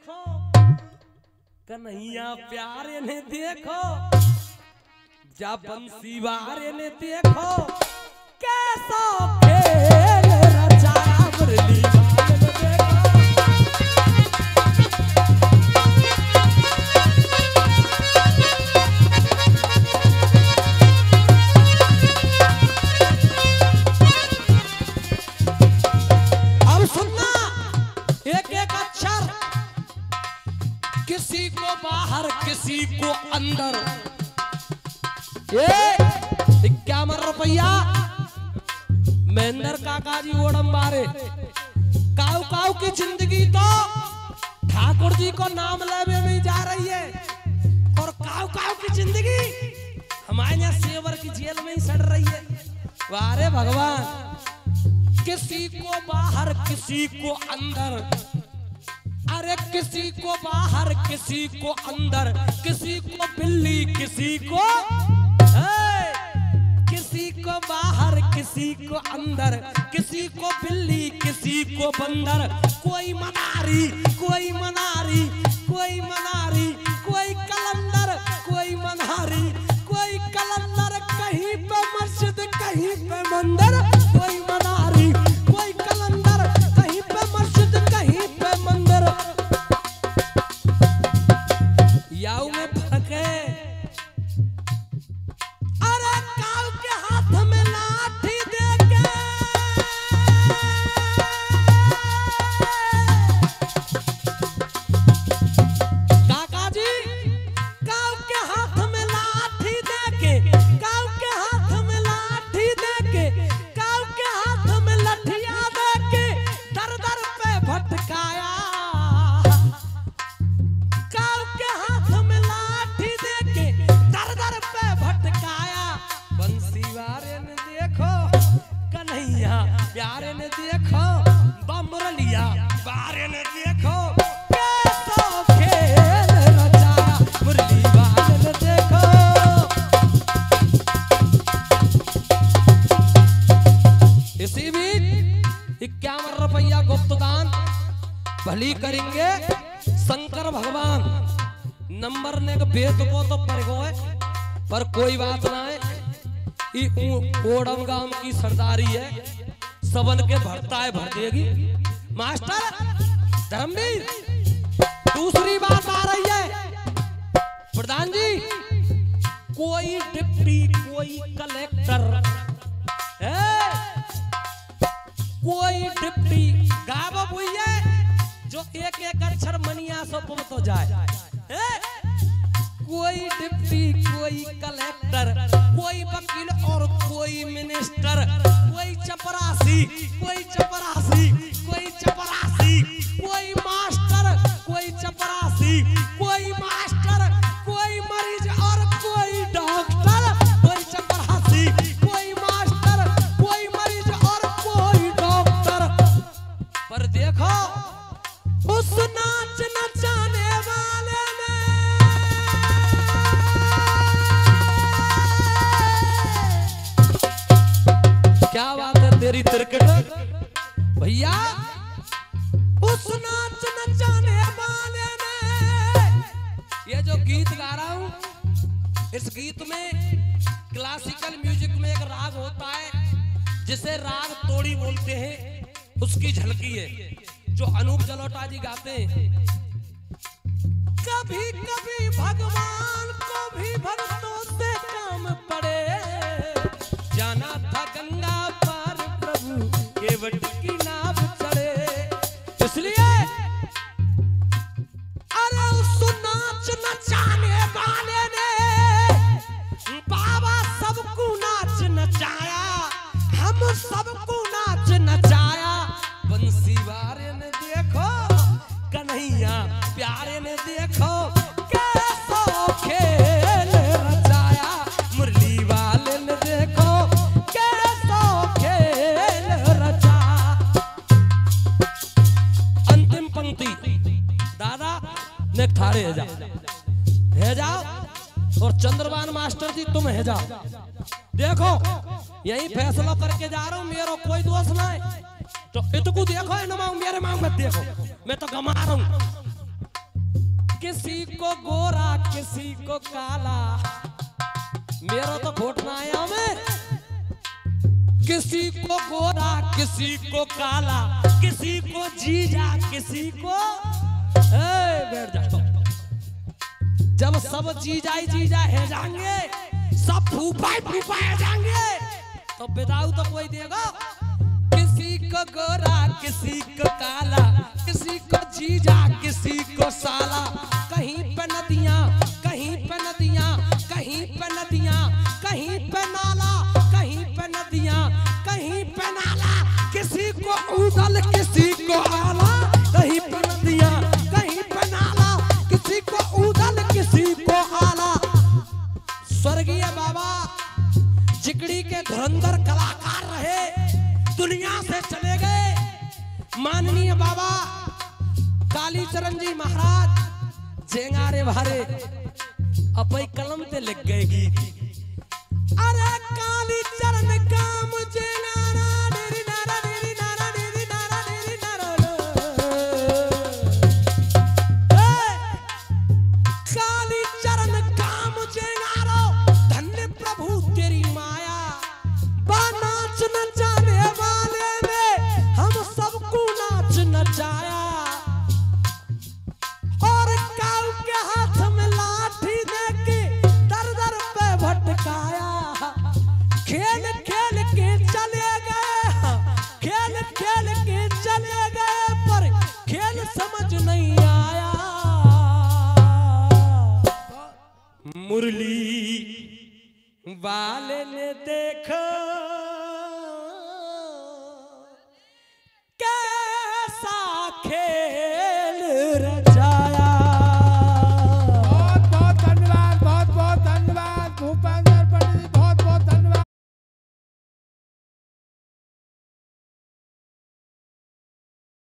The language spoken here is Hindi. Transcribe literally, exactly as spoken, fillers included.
देखो कन्हैया प्यारे ने देखो जा बंसी वारे ने देखो कैसा खेल रचाया मुरली वाले ने देखो। अब सुनना एक एक अक्षर किसी को बाहर किसी को अंदर। इक्यावन रुपया महेंद्र काका जी ओडम बारे। काऊ काऊ की जिंदगी तो ठाकुर जी को नाम लेने में जा रही है और काऊ काऊ की जिंदगी हमारे यहाँ सेवर की जेल में ही सड़ रही है। वारे भगवान, किसी को बाहर किसी को अंदर, अरे किसी को बाहर किसी को अंदर, किसी को बिल्ली किसी को किसी को बाहर किसी को अंदर, किसी को बिल्ली किसी को बंदर। कोई मनारी कोई मनारी कोई मनारी कोई कलंदर कोई मनारी कोई कलंदर, कहीं पे मस्जिद कहीं पे मंदिर। कोई मनारी कोई कलंदर, कहीं पे मस्जिद कहीं पे मंदिर। याऊ में फर्क है। अरे काऊ के हाथ में लाठी देके काका जी, काऊ के हाथ में लाठी देके, काऊ के हाथ में लाठी देके, काऊ के हाथ में लठिया देके दर दर पे भटकाया। काऊ के हाथ में लाठी देके दर दर पे भटकाया। बंसी वारे ने देखो कन्हैया प्यारे ने देखो, बमरलिया वारे ने देखो कैसा खेल रचाया मुरली वाले ने देखो। इसी बीच इक्यावन रुपया गुप्तदान भली करेंगे शंकर भगवान। नंबर ने बेत को तो पर गो है, पर कोई बात ना है। ओडम गांव की सरदारी है, सबन के भरता है भर देगी। मास्टर धर्मवीर, दूसरी बात आ रही है प्रधान जी, कोई डिप्टी कोई कलेक्टर है, कोई डिप्टी गावब हुई है जो एक एक अक्षर मनिया सो तो जाए। कोई डिप्टी कोई कलेक्टर कोई वकील और कोई मिनिस्टर, कोई चपरासी कोई चपरासी कोई चपरासी, कोई मास्टर कोई चपरासी कोई मास्टर, कोई मरीज और कोई डॉक्टर। कोई चपरासी कोई मास्टर कोई मरीज और कोई डॉक्टर। पर देखो उस नाच नचाने वाले ने क्या बात है तेरी तिरकट भैया। उस नाच नचाने वाले ने, ये जो गीत गा रहा हूं इस गीत में क्लासिकल म्यूजिक में एक राग होता है जिसे राग तोड़ी बोलते हैं, उसकी झलकी है जो अनूप जलोटा जी गाते हैं। कभी कभी भगवान को भी भक्तों से काम पड़े, जाना था गंगा पार प्रभु केवट की नाव चढ़े। इसलिए अरे उस नाच नचाने वाले ने बाबा सबको नाच नचाया, हम सबको नाच नचाया। बंसी वारे ने देखो कन्हैया प्यारे ने देखो कैसा खेल रचाया मुरली वाले ने देखो कैसा खेल रचा। अंतिम पंक्ति दादा ने थारे है जा है जाओ और चंद्रबान मास्टर जी तुम है जाओ। देखो यही फैसला करके जा रहा हूं, मेरा कोई दोष नहीं। तो इतकू देखो इनमा मेरे मांग मत देखो, मैं तो गमा रहा हूं। किसी को गोरा किसी को काला, मेरा तो घोटना आया मैं। किसी को गोरा किसी को काला, किसी को जीजा किसी को ए, बैठ जाओ। जब सब जीजा ही जीजा है जाएंगे, सब फूफा ही फूफा है जाएंगे, तो बिदाऊ तो कोई देगा। किसी को गोरा किसी को काला, किसी को जीजा किसी को साला। कहीं पे नदियां कहीं पे नदियां कहीं पे नदियां कहीं पे नाला, कहीं पे नदियां कहीं पे नाला। किसी को उदल किसी को आला, कहीं पे नदियां कहीं पे नाला, किसी को उदल किसी को आला। स्वर्गीय बाबा जिगड़ी के धुरंधर कलाकार रहे, दुनिया से चले गए। माननीय बाबा कालीचरण जी महाराज जेंगारे भारे अपनी कलम पे लिख गए गीत। अरे कालीचरण काम जेंगारा डेरी नारा डेरी नारा डेरी नारा डेरी नारा कालीचरण काम जेंगारो, धन्य प्रभु तेरी माया। नाच नचाने वाले ने हम सबको नाच नचाया, और काऊ के हाथ में लाठी देके दर दर पे भटकाया। खेल खेल के चले गए, खेल खेल के चले गए, पर खेल समझ नहीं आया। मुरली वाले ने देखो